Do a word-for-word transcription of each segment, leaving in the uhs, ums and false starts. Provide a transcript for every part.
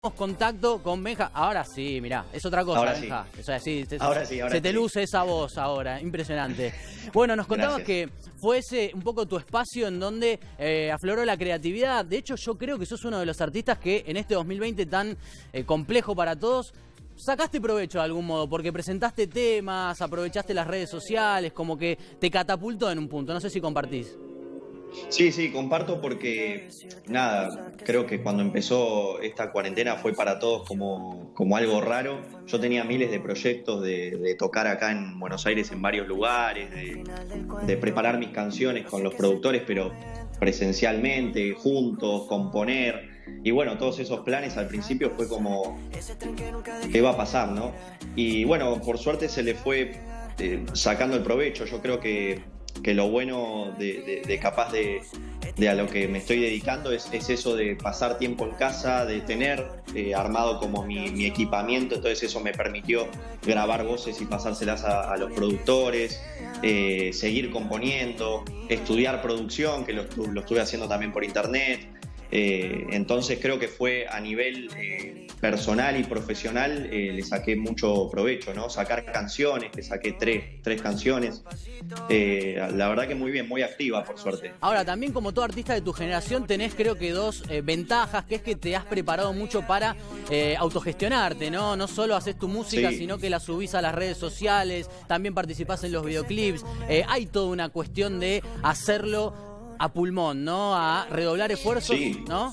contacto con Benja. Ahora sí, mirá, es otra cosa, ahora Benja. Sí. O sea, sí, se, ahora sí, ahora se te sí. luce esa voz ahora, impresionante. Bueno, nos contabas Gracias. que fue ese un poco tu espacio en donde eh, afloró la creatividad. De hecho, yo creo que sos uno de los artistas que en este dos mil veinte tan eh, complejo para todos, sacaste provecho de algún modo, porque presentaste temas, aprovechaste las redes sociales, como que te catapultó en un punto. No sé si compartís. Sí, sí, comparto porque, nada, creo que cuando empezó esta cuarentena fue para todos como, como algo raro. Yo tenía miles de proyectos de, de tocar acá en Buenos Aires en varios lugares, de, de preparar mis canciones con los productores, pero presencialmente, juntos, componer. Y bueno, todos esos planes al principio fue como, ¿qué va a pasar, no? Y bueno, por suerte se le fue eh, sacando el provecho. Yo creo que que lo bueno de, de, de capaz de, de a lo que me estoy dedicando es, es eso de pasar tiempo en casa, de tener eh, armado como mi, mi equipamiento, entonces eso me permitió grabar voces y pasárselas a, a los productores, eh, seguir componiendo, estudiar producción, que lo, lo estuve haciendo también por internet. Eh, entonces creo que fue a nivel eh, personal y profesional, eh, le saqué mucho provecho, ¿no? Sacar canciones, le saqué tres, tres canciones. Eh, la verdad que muy bien, muy activa, por suerte. Ahora, también como todo artista de tu generación tenés creo que dos eh, ventajas, que es que te has preparado mucho para eh, autogestionarte, ¿no? No solo haces tu música, Sí. sino que la subís a las redes sociales, también participás en los videoclips. Eh, hay toda una cuestión de hacerlo a pulmón, ¿no? A redoblar esfuerzos, Sí. ¿no?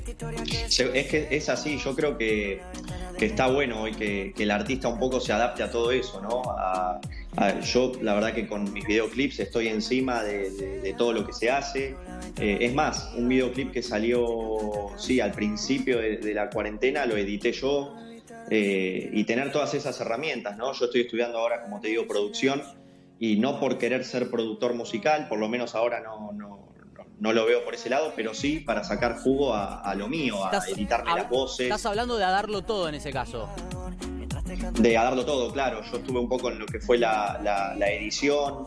Es que es así, yo creo que, que está bueno hoy que, que el artista un poco se adapte a todo eso, ¿no? A, a, yo la verdad que con mis videoclips estoy encima de, de, de todo lo que se hace. Eh, es más, un videoclip que salió, sí, al principio de, de la cuarentena lo edité yo, eh, y tener todas esas herramientas, ¿no? Yo estoy estudiando ahora, como te digo, producción, y no por querer ser productor musical, por lo menos ahora no... no No lo veo por ese lado, pero sí para sacar jugo a, a lo mío, a Estás, editarme a, las voces. Estás hablando de a darlo todo en ese caso. De a darlo todo, claro. Yo estuve un poco en lo que fue la, la, la edición,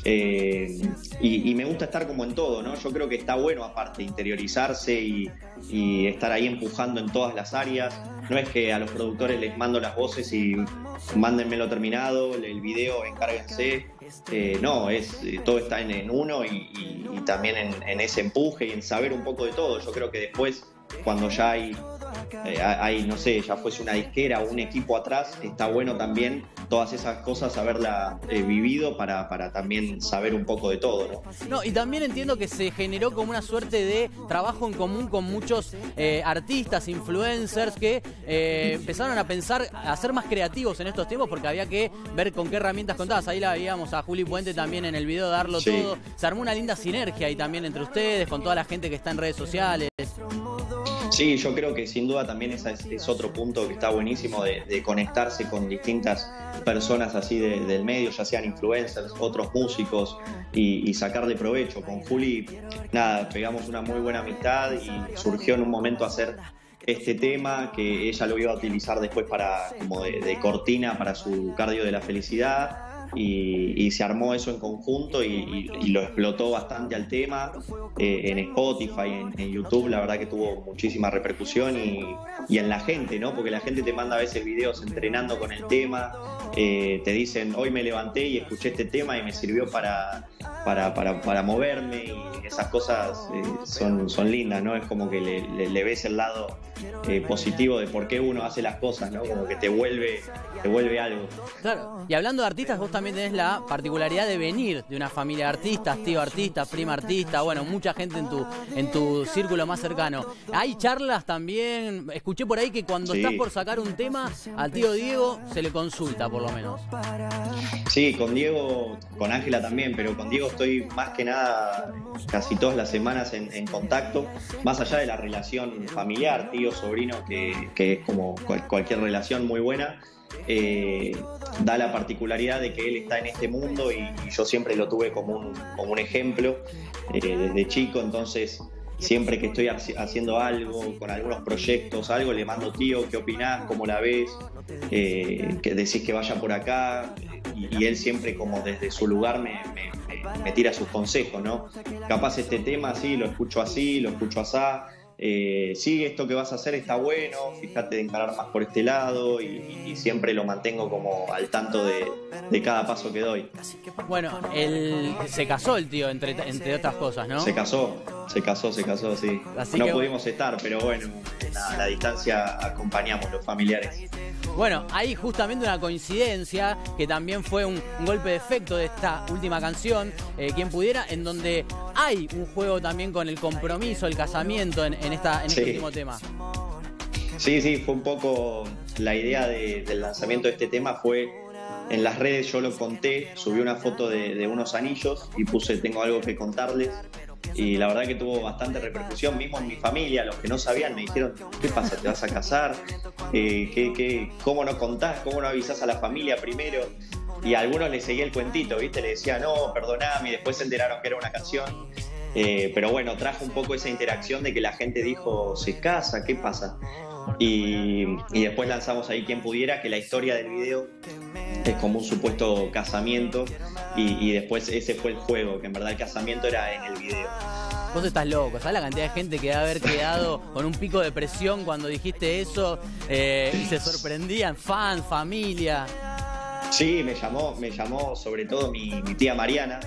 eh, y, y me gusta estar como en todo, ¿no? Yo creo que está bueno, aparte, interiorizarse y, y estar ahí empujando en todas las áreas. No es que a los productores les mando las voces y mándenmelo terminado, el video, encárguense. Eh, no, es, eh, todo está en, en uno y, y, y también en, en ese empuje y en saber un poco de todo. Yo creo que después, cuando ya hay, eh, hay, no sé, ya fuese una disquera o un equipo atrás, está bueno también todas esas cosas haberla eh, vivido para, para también saber un poco de todo, ¿no? No, y también entiendo que se generó como una suerte de trabajo en común con muchos eh, artistas, influencers que eh, empezaron a pensar, a ser más creativos en estos tiempos porque había que ver con qué herramientas contabas. Ahí la veíamos a Juli Puente también en el video Darlo Sí. Todo. Se armó una linda sinergia ahí también entre ustedes, con toda la gente que está en redes sociales. Sí, yo creo que sin duda también ese es, es otro punto que está buenísimo de, de conectarse con distintas personas así de, del medio, ya sean influencers, otros músicos, y, y sacarle provecho. Con Juli, nada, pegamos una muy buena amistad y surgió en un momento hacer este tema que ella lo iba a utilizar después para como de, de cortina para su Cardio de la Felicidad. Y, y se armó eso en conjunto y, y, y lo explotó bastante al tema, eh, en Spotify, en, en YouTube, la verdad que tuvo muchísima repercusión y, y en la gente, ¿no? Porque la gente te manda a veces videos entrenando con el tema, eh, te dicen, hoy me levanté y escuché este tema y me sirvió para, para, para, para moverme, y esas cosas eh, son, son lindas, ¿no? Es como que le, le, le ves el lado eh, positivo de por qué uno hace las cosas, ¿no? Como que te vuelve, te vuelve algo. Claro, y hablando de artistas, vos también tenés la particularidad de venir de una familia de artistas, tío artista, prima artista, bueno, mucha gente en tu, en tu círculo más cercano. Hay charlas también, escuché por ahí que cuando Sí. estás por sacar un tema, al tío Diego se le consulta por lo menos. Sí, con Diego, con Ángela también, pero con Diego estoy más que nada casi todas las semanas en, en contacto, más allá de la relación familiar, tío, sobrino, que, que es como cual, cualquier relación muy buena. Eh, da la particularidad de que él está en este mundo y, y yo siempre lo tuve como un, como un ejemplo eh, desde chico, entonces siempre que estoy haciendo algo, con algunos proyectos, algo, le mando, tío, ¿qué opinás? ¿Cómo la ves? Eh, que decís que vaya por acá, y, y él siempre como desde su lugar me, me, me, me tira sus consejos, ¿no? Capaz este tema sí, lo escucho así, lo escucho así. eh, sí, esto que vas a hacer está bueno, fíjate de encarar más por este lado, y, y siempre lo mantengo como al tanto de, de cada paso que doy. Bueno, él se casó el tío, entre, entre otras cosas, ¿no? Se casó, se casó, se casó, sí. Así no que... pudimos estar, pero bueno, a la distancia acompañamos los familiares. Bueno, hay justamente una coincidencia que también fue un, un golpe de efecto de esta última canción, eh, Quien Pudiera, en donde hay un juego también con el compromiso, el casamiento en, en, esta, en sí. este último tema. Sí, sí, fue un poco la idea de, del lanzamiento de este tema. Fue en las redes, yo lo conté, subí una foto de, de unos anillos y puse tengo algo que contarles. Y la verdad que tuvo bastante repercusión, mismo en mi familia. Los que no sabían me dijeron, ¿qué pasa? ¿Te vas a casar? Eh, ¿qué, qué, ¿Cómo no contás? ¿Cómo no avisás a la familia primero? Y a algunos les seguía el cuentito, ¿viste? Le decía, no, perdoname, y después se enteraron que era una canción. Eh, pero bueno, trajo un poco esa interacción de que la gente dijo, ¿se casa? ¿Qué pasa? Y, y después lanzamos ahí Quien Pudiera, que la historia del video es como un supuesto casamiento, y, y después ese fue el juego, que en verdad el casamiento era en el video. Vos estás loco, ¿sabes la cantidad de gente que debe haber quedado con un pico de presión cuando dijiste eso? Eh, y se sorprendían, fans, familia. Sí, me llamó, me llamó sobre todo mi, mi tía Mariana,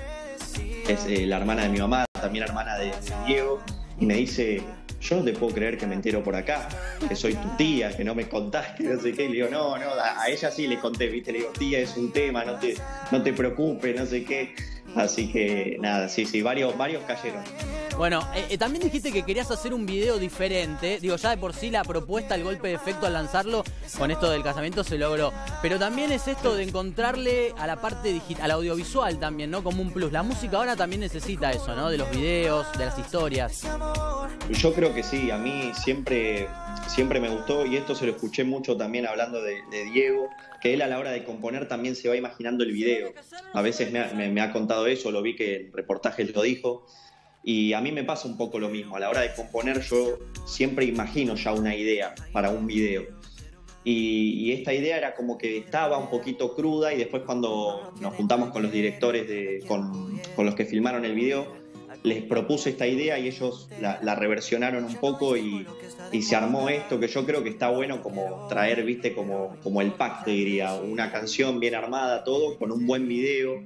es eh, la hermana de mi mamá, también hermana de, de Diego, y me dice, yo no te puedo creer que me entero por acá, que soy tu tía, que no me contás, que no sé qué. Y le digo, no, no, a, a ella sí le conté, ¿viste? Le digo, tía, es un tema, no te, no te preocupes, no sé qué. Así que nada, sí, sí, varios, varios cayeron. Bueno, eh, eh, también dijiste que querías hacer un video diferente. Digo, ya de por sí la propuesta, el golpe de efecto al lanzarlo con esto del casamiento se logró. Pero también es esto de encontrarle a la parte digital, al audiovisual también, ¿no? Como un plus. La música ahora también necesita eso, ¿no? De los videos, de las historias. Yo creo que sí, a mí siempre, siempre me gustó, y esto se lo escuché mucho también hablando de, de Diego, que él a la hora de componer también se va imaginando el video. A veces me ha, me, me ha contado eso, lo vi que el reportaje lo dijo, y a mí me pasa un poco lo mismo. A la hora de componer yo siempre imagino ya una idea para un video. Y, y esta idea era como que estaba un poquito cruda, y después cuando nos juntamos con los directores, de, con, con los que filmaron el video, les propuse esta idea y ellos la, la reversionaron un poco, y, y se armó esto que yo creo que está bueno, como traer, viste, como, como el pack, te diría, una canción bien armada, todo, con un buen video.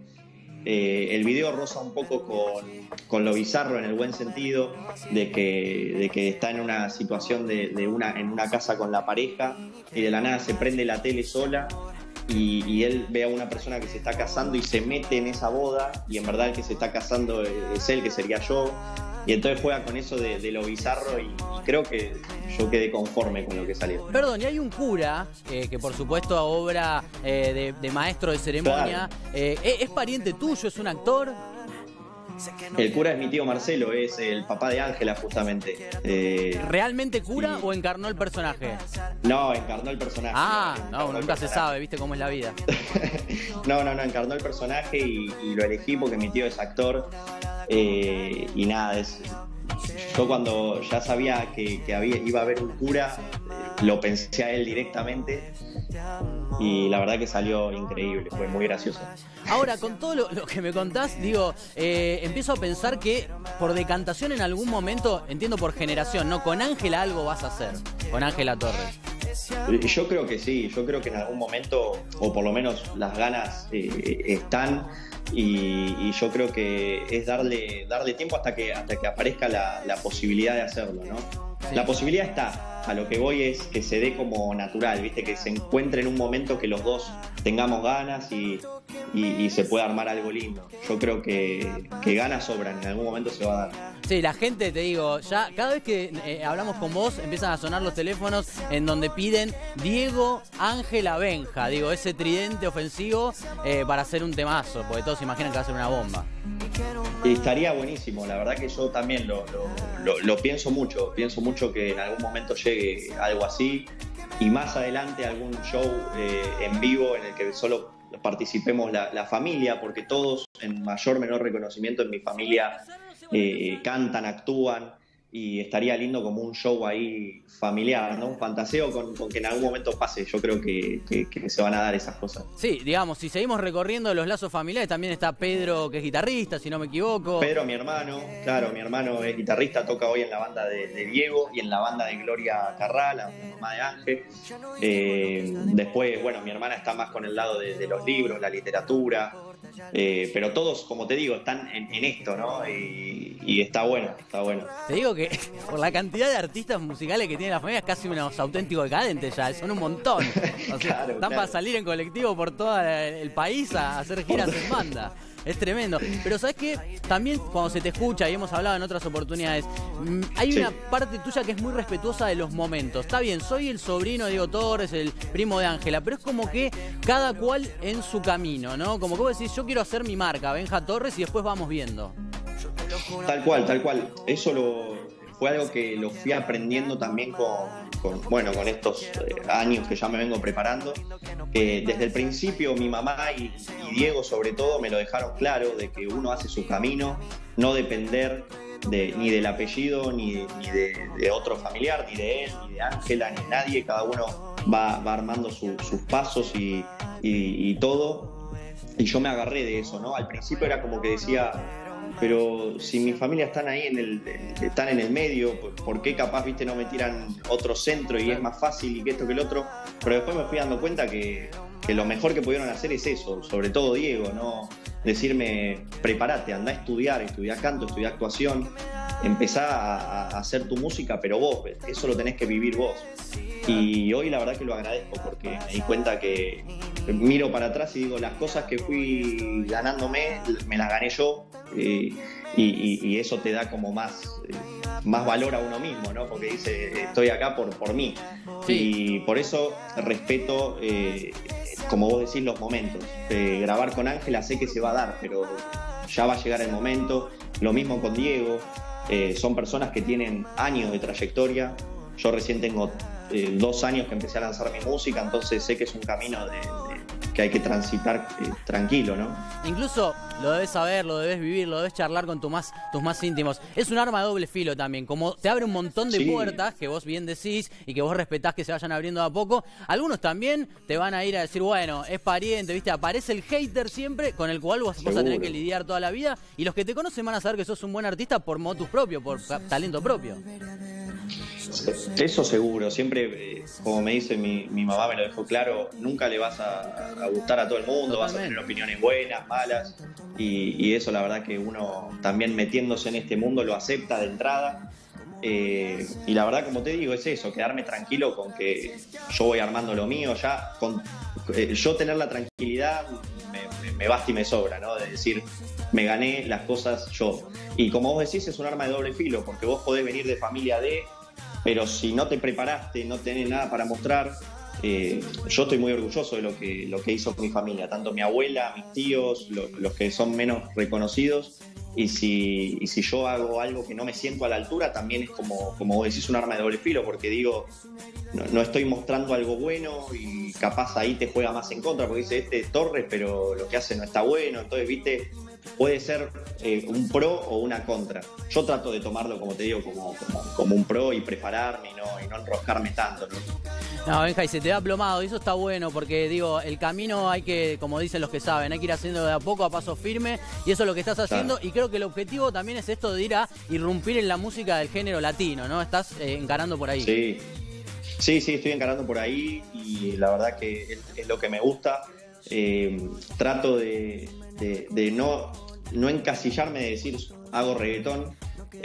Eh, el video roza un poco con, con lo bizarro en el buen sentido, de que, de que está en una situación de, de una, en una casa con la pareja, y de la nada se prende la tele sola, Y, y él ve a una persona que se está casando y se mete en esa boda, y en verdad el que se está casando es él, que sería yo, y entonces juega con eso de, de lo bizarro, y, y creo que yo quedé conforme con lo que salió. Perdón, y hay un cura, eh, que por supuesto obra eh, de, de maestro de ceremonia, claro. eh, ¿es pariente tuyo, es un actor? El cura es mi tío Marcelo, es el papá de Ángela justamente. Eh, ¿Realmente cura sí. o encarnó el personaje? No, encarnó el personaje. Ah, no, no, nunca se sabe, viste cómo es la vida. no, no, no, encarnó el personaje, y, y lo elegí porque mi tío es actor. Eh, y nada, es, yo cuando ya sabía que, que había, iba a haber un cura, eh, lo pensé a él directamente, y la verdad que salió increíble, fue muy gracioso. Ahora, con todo lo, lo que me contás, digo, eh, empiezo a pensar que por decantación en algún momento, entiendo por generación, ¿no? Con Ángela algo vas a hacer, con Ángela Torres. Yo creo que sí, yo creo que en algún momento, o por lo menos las ganas eh, están, y, y yo creo que es darle, darle tiempo hasta que, hasta que aparezca la, la posibilidad de hacerlo, ¿no? Sí. La posibilidad está, a lo que voy es que se dé como natural, ¿viste? Que se encuentre en un momento que los dos tengamos ganas, y, y, y se pueda armar algo lindo. Yo creo que, que ganas sobran, en algún momento se va a dar. Sí, la gente, te digo, ya cada vez que eh, hablamos con vos empiezan a sonar los teléfonos en donde piden Diego, Ángela, Benja, digo, ese tridente ofensivo eh, para hacer un temazo, porque todos se imaginan que va a ser una bomba. Y estaría buenísimo, la verdad que yo también lo, lo, lo, lo pienso mucho, pienso mucho que en algún momento llegue algo así, y más adelante algún show eh, en vivo en el que solo participemos la, la familia, porque todos en mayor o menor reconocimiento en mi familia eh, cantan, actúan, y estaría lindo como un show ahí familiar, ¿no? Fantaseo con, con que en algún momento pase. Yo creo que, que, que se van a dar esas cosas. Sí, digamos, si seguimos recorriendo los lazos familiares, también está Pedro, que es guitarrista, si no me equivoco. Pedro, mi hermano, claro, mi hermano es guitarrista, toca hoy en la banda de, de Diego y en la banda de Gloria Carral, la mamá de Ángel. Eh, después, bueno, mi hermana está más con el lado de, de los libros, la literatura. Eh, pero todos, como te digo, están en, en esto, ¿no? Y, y está bueno, está bueno. Te digo que por la cantidad de artistas musicales que tiene la familia es casi unos auténticos decadentes ya, son un montón. O sea, claro, están claro. para salir en colectivo por todo el país a hacer giras en banda. Es tremendo. Pero ¿sabes qué? También cuando se te escucha, y hemos hablado en otras oportunidades, hay sí. una parte tuya que es muy respetuosa de los momentos. Está bien, soy el sobrino de Diego Torres, el primo de Ángela, pero es como que cada cual en su camino, ¿no? Como que vos decís, yo quiero hacer mi marca, Benja Torres, y después vamos viendo. Tal cual, tal cual. Eso lo, fue algo que lo fui aprendiendo también con, con bueno, con estos eh, años que ya me vengo preparando. Que desde el principio mi mamá y, y Diego sobre todo me lo dejaron claro, de que uno hace su camino, no depender de, ni del apellido, ni, ni de, de otro familiar, ni de él, ni de Ángela, ni de nadie. Cada uno va, va armando su, sus pasos y, y, y todo. Y yo me agarré de eso, ¿no? Al principio era como que decía, pero si mi familia están ahí en el, están en el medio, ¿por qué capaz, viste, no me tiran otro centro y es más fácil y que esto que el otro? Pero después me fui dando cuenta que, que lo mejor que pudieron hacer es eso, sobre todo Diego, ¿no? Decirme, prepárate, andá a estudiar, estudiá canto, estudiá actuación, empezá a, a hacer tu música, pero vos, eso lo tenés que vivir vos. Y hoy la verdad que lo agradezco porque me di cuenta que miro para atrás y digo, las cosas que fui ganándome, me las gané yo. Eh, y, y, y eso te da como más, eh, más valor a uno mismo, ¿no? Porque dice, estoy acá por, por mí. Sí. Y por eso respeto, eh, como vos decís, los momentos. Eh, grabar con Ángela sé que se va a dar, pero ya va a llegar el momento. Lo mismo con Diego. Eh, son personas que tienen años de trayectoria. Yo recién tengo eh, dos años que empecé a lanzar mi música, entonces sé que es un camino de, de, que hay que transitar eh, tranquilo, ¿no? Incluso lo debes saber, lo debes vivir, lo debes charlar con tu más, tus más íntimos. Es un arma de doble filo también, como te abre un montón de sí. puertas que vos bien decís y que vos respetás que se vayan abriendo de a poco. Algunos también te van a ir a decir, bueno, es pariente, ¿viste? Aparece el hater siempre con el cual vos vas a tener que lidiar toda la vida, y los que te conocen van a saber que sos un buen artista por motus propio, por talento propio. Eso seguro, siempre, eh, como me dice mi, mi mamá, me lo dejó claro, nunca le vas a, a gustar a todo el mundo, Totalmente. Vas a tener opiniones buenas, malas, y, y eso la verdad que uno también metiéndose en este mundo lo acepta de entrada. Eh, y la verdad, como te digo, es eso, quedarme tranquilo con que yo voy armando lo mío, ya con eh, yo tener la tranquilidad me, me, me basta y me sobra, ¿no? De decir, me gané las cosas yo. Y como vos decís, es un arma de doble filo, porque vos podés venir de familia de, pero si no te preparaste, no tenés nada para mostrar. Eh, yo estoy muy orgulloso de lo que, lo que hizo mi familia, tanto mi abuela, mis tíos, lo, los que son menos reconocidos. Y si, y si yo hago algo que no me siento a la altura, también es como, como vos decís, un arma de doble filo, porque digo, no, no estoy mostrando algo bueno y capaz ahí te juega más en contra, porque dice, este es Torres, pero lo que hace no está bueno. Entonces, viste, puede ser eh, un pro o una contra. Yo trato de tomarlo, como te digo, como, como, como un pro y prepararme y no, y no enroscarme tanto, ¿no? No, Benja, y se te va plomado, y eso está bueno, porque digo, el camino hay que, como dicen los que saben, hay que ir haciendo de a poco, a paso firme, y eso es lo que estás haciendo, claro. Y creo que el objetivo también es esto de ir a irrumpir en la música del género latino, ¿no? Estás eh, encarando por ahí. Sí, sí, sí, estoy encarando por ahí, y la verdad que es, es lo que me gusta. Eh, trato de, de, de no, no encasillarme, de decir, hago reggaetón.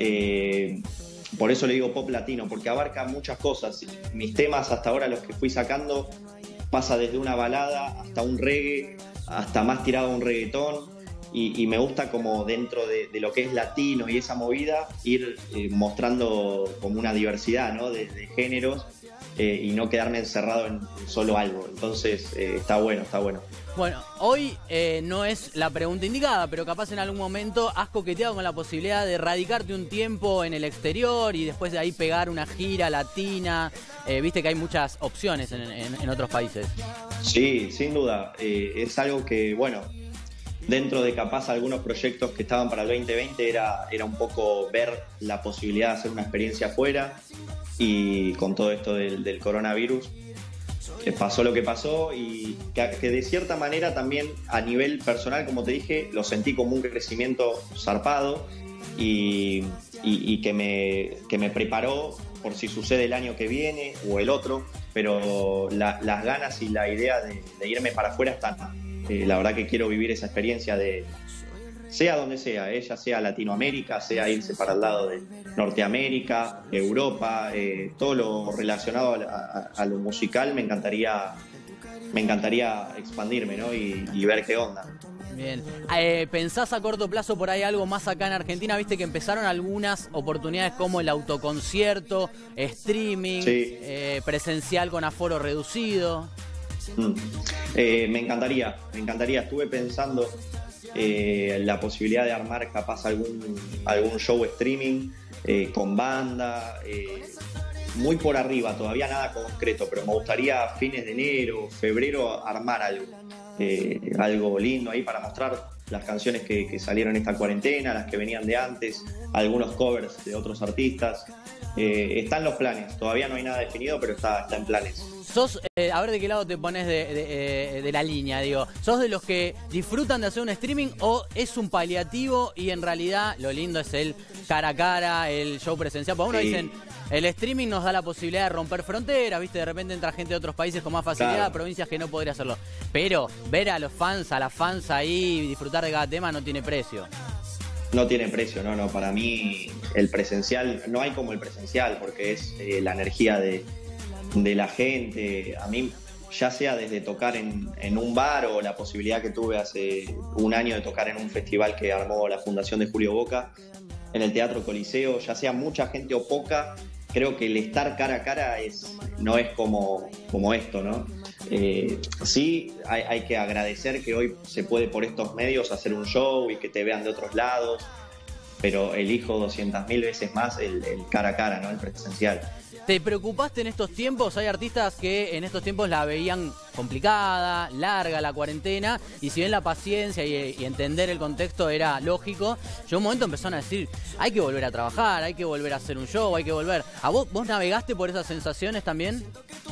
Eh, Por eso le digo pop latino, porque abarca muchas cosas. Mis temas hasta ahora, los que fui sacando, pasa desde una balada hasta un reggae, hasta más tirado a un reggaetón. Y, y me gusta como dentro de, de lo que es latino y esa movida, ir eh, mostrando como una diversidad, ¿no? de, de géneros eh, y no quedarme encerrado en solo algo. Entonces eh, está bueno, está bueno. Bueno, hoy eh, no es la pregunta indicada, pero capaz en algún momento has coqueteado con la posibilidad de radicarte un tiempo en el exterior y después de ahí pegar una gira latina. Eh, viste que hay muchas opciones en, en, en otros países. Sí, sin duda. Eh, es algo que, bueno, dentro de capaz algunos proyectos que estaban para el veinte veinte era, era un poco ver la posibilidad de hacer una experiencia afuera, y con todo esto del, del coronavirus eh, pasó lo que pasó, y que, que de cierta manera también a nivel personal, como te dije, lo sentí como un crecimiento zarpado y, y, y que, me, que me preparó por si sucede el año que viene o el otro, pero la, las ganas y la idea de, de irme para afuera están. Eh, la verdad que quiero vivir esa experiencia de, sea donde sea, eh, ya sea Latinoamérica, sea irse para el lado de Norteamérica, Europa, eh, todo lo relacionado a, a, a lo musical, me encantaría, me encantaría expandirme, ¿no? y, y ver qué onda. Bien. Eh, ¿Pensás a corto plazo por ahí algo más acá en Argentina? Viste que empezaron algunas oportunidades como el autoconcierto, streaming, sí. eh, presencial con aforo reducido. Mm. Eh, me encantaría, me encantaría. Estuve pensando eh, la posibilidad de armar capaz algún, algún show streaming eh, con banda, eh, muy por arriba, todavía nada concreto, pero me gustaría a fines de enero, febrero armar algo. Eh, algo lindo ahí para mostrar las canciones que, que salieron esta cuarentena, las que venían de antes, algunos covers de otros artistas. Eh, están los planes, todavía no hay nada definido, pero está, está en planes. Sos, eh, a ver de qué lado te pones de, de, eh, de la línea, digo, ¿sos de los que disfrutan de hacer un streaming o es un paliativo y en realidad lo lindo es el cara a cara, el show presencial? Porque uno Sí. dicen, el streaming nos da la posibilidad de romper fronteras, ¿viste? De repente entra gente de otros países con más facilidad, Claro. provincias que no podría hacerlo. Pero ver a los fans, a las fans ahí y disfrutar de cada tema no tiene precio. No tiene precio, no, no. Para mí el presencial, no hay como el presencial, porque es eh, la energía de, de la gente. A mí, ya sea desde tocar en, en un bar o la posibilidad que tuve hace un año de tocar en un festival que armó la Fundación de Julio Boca, en el Teatro Coliseo, ya sea mucha gente o poca, creo que el estar cara a cara es, no es como, como esto, ¿no? Eh, sí, hay, hay que agradecer que hoy se puede por estos medios hacer un show y que te vean de otros lados, pero elijo doscientas mil veces más el, el cara a cara, ¿no? El presencial. ¿Te preocupaste en estos tiempos? Hay artistas que en estos tiempos la veían complicada, larga la cuarentena, y si bien la paciencia y, y entender el contexto era lógico, llegó un momento empezaron a decir, hay que volver a trabajar, hay que volver a hacer un show, hay que volver. ¿A vos, vos navegaste por esas sensaciones también?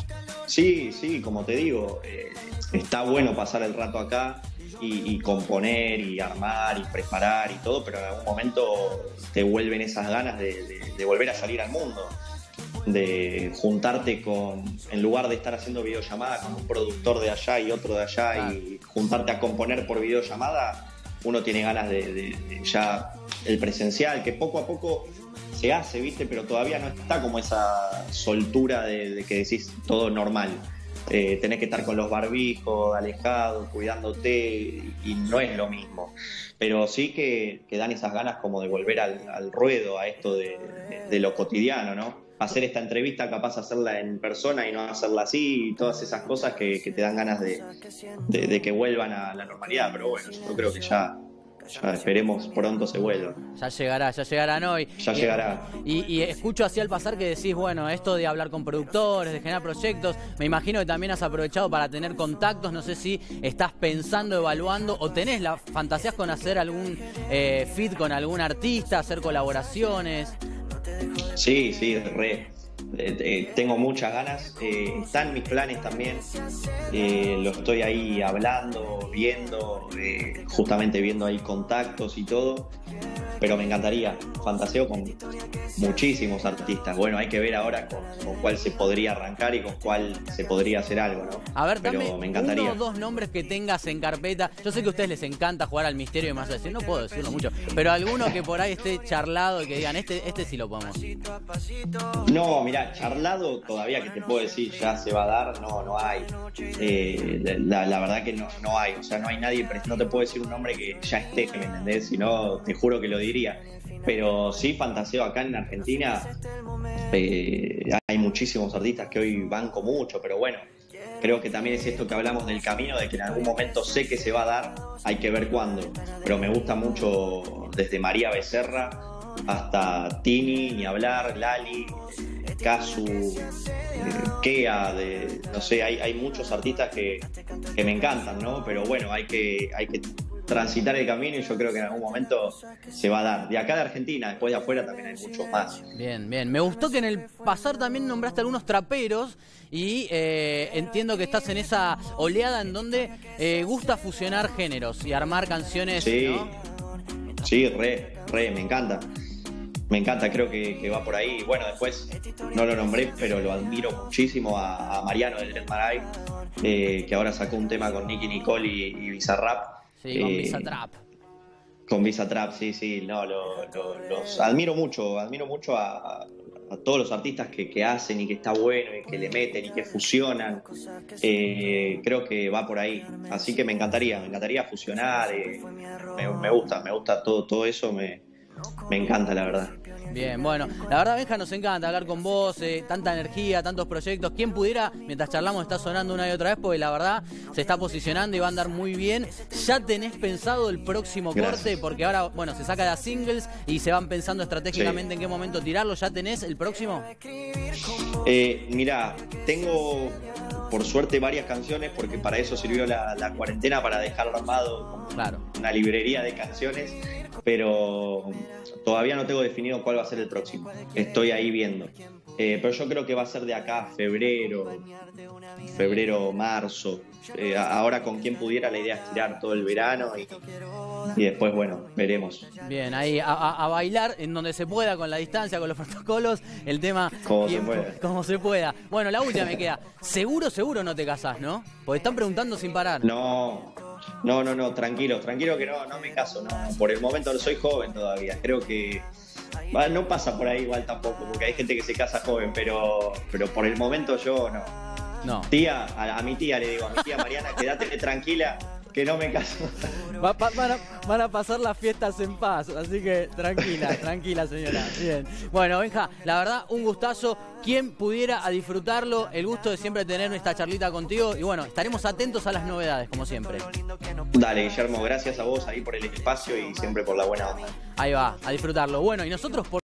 Sí, sí, como te digo, eh, está bueno pasar el rato acá y, y componer y armar y preparar y todo, pero en algún momento te vuelven esas ganas de, de, de volver a salir al mundo, de juntarte con, en lugar de estar haciendo videollamada con un productor de allá y otro de allá, ah. y juntarte a componer por videollamada, uno tiene ganas de, de, de ya el presencial, que poco a poco se hace, ¿viste? Pero todavía no está como esa soltura de, de que decís todo normal. Eh, tenés que estar con los barbijos, alejado, cuidándote, y no es lo mismo. Pero sí que, que dan esas ganas como de volver al, al ruedo, a esto de, de, de lo cotidiano, ¿no? Hacer esta entrevista, capaz hacerla en persona y no hacerla así, y todas esas cosas que, que te dan ganas de, de, de que vuelvan a la normalidad. Pero bueno, yo creo que ya... Ya esperemos pronto se vuelva. Ya llegará, ya llegará, ¿no? Y, ya llegará. Y, y escucho así al pasar que decís, bueno, esto de hablar con productores, de generar proyectos, me imagino que también has aprovechado para tener contactos, no sé si estás pensando, evaluando, o tenés la fantasías con hacer algún eh, feat con algún artista, hacer colaboraciones. Sí, sí, re. Eh, eh, tengo muchas ganas, eh, están mis planes también, eh, lo estoy ahí hablando, viendo, eh, justamente viendo ahí contactos y todo, pero me encantaría, fantaseo con muchísimos artistas. Bueno, hay que ver ahora con, con cuál se podría arrancar y con cuál se podría hacer algo, ¿no? A ver, pero dame me encantaría. uno o dos nombres que tengas en carpeta. Yo sé que a ustedes les encanta jugar al misterio y más decir, no puedo decirlo mucho, pero alguno que por ahí esté charlado y que digan, este, este sí lo podemos. No, mirá, charlado todavía que te puedo decir ya se va a dar, no, no hay. Eh, la, la verdad que no, no hay, o sea, no hay nadie, no te puedo decir un nombre que ya esté, ¿me entendés? Si no, te juro que lo diría. Pero sí, fantaseo acá en Argentina, eh, hay muchísimos artistas que hoy banco mucho, pero bueno, creo que también es esto que hablamos del camino, de que en algún momento sé que se va a dar, hay que ver cuándo. Pero me gusta mucho desde María Becerra hasta Tini, ni hablar, Lali, Casu, eh, Kea, de, no sé, hay, hay muchos artistas que, que me encantan, ¿no? Pero bueno, hay que, hay que transitar el camino y yo creo que en algún momento se va a dar. De acá de Argentina, después de afuera también hay muchos más. Bien, bien. Me gustó que en el pasar también nombraste algunos traperos y eh, entiendo que estás en esa oleada en donde eh, gusta fusionar géneros y armar canciones, Sí, ¿no? sí, re, re, me encanta. Me encanta, creo que, que va por ahí. Bueno, después no lo nombré, pero lo admiro muchísimo a, a Mariano del Del Maray, eh, que ahora sacó un tema con Nicki Nicole y, y Bizarrap. Sí, con eh, Bizarrap. Con Bizarrap, sí, sí, no, lo, lo, los admiro mucho, admiro mucho a, a todos los artistas que, que hacen y que está bueno y que le meten y que fusionan. Eh, creo que va por ahí, así que me encantaría, me encantaría fusionar, eh, me, me gusta, me gusta todo, todo eso, me, me encanta la verdad. Bien, bueno, la verdad, Benja, nos encanta hablar con vos, eh, tanta energía, tantos proyectos. Quien pudiera, mientras charlamos, está sonando una y otra vez, porque la verdad se está posicionando y va a andar muy bien. ¿Ya tenés pensado el próximo Gracias. corte? Porque ahora, bueno, se saca las singles y se van pensando estratégicamente Sí. en qué momento tirarlo. ¿Ya tenés el próximo? Eh, mira, tengo por suerte varias canciones porque para eso sirvió la, la cuarentena, para dejarlo armado como Claro. una librería de canciones, pero todavía no tengo definido cuál va a ser el próximo. Estoy ahí viendo. Eh, pero yo creo que va a ser de acá a febrero, febrero, marzo. Eh, ahora con quien pudiera, la idea es tirar todo el verano y, y después, bueno, veremos. Bien, ahí a, a- a bailar en donde se pueda, con la distancia, con los protocolos, el tema Como se tiempo, pueda. como se pueda. Bueno, la última me queda. Seguro, seguro no te casás, ¿no? Porque están preguntando sin parar. No, no, no, no, tranquilo, tranquilo que no, no me caso, no. Por el momento soy joven todavía, creo que va, no pasa por ahí igual tampoco, porque hay gente que se casa joven, pero, pero por el momento yo no. No. Tía, a, a mi tía le digo, a mi tía Mariana, quédate tranquila, que no me caso. Va- va- van, a, van a pasar las fiestas en paz, así que tranquila, tranquila señora. Bien. Bueno, Benja, la verdad, un gustazo. Quien pudiera a disfrutarlo, el gusto de siempre tener esta charlita contigo. Y bueno, estaremos atentos a las novedades, como siempre. Dale, Guillermo, gracias a vos ahí por el espacio y siempre por la buena onda. Ahí va, a disfrutarlo. Bueno, y nosotros por